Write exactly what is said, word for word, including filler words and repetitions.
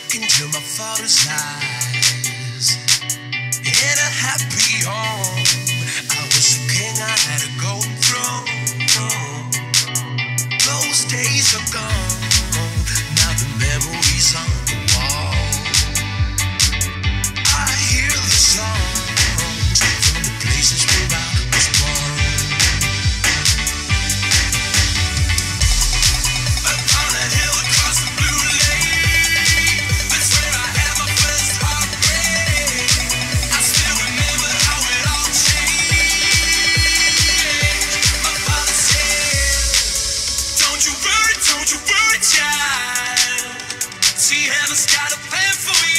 into my father's eyes. In a happy home, I was a king, I had a golden throne. Those days are gone, now the memories on the wall. I hear the songs from the places where I was born. Upon a hill across the blue lake, that's where I had my first heartbreak. I still remember how it all changed. My father said, don't you worry, don't you worry, child. See, heaven's got a plan for you.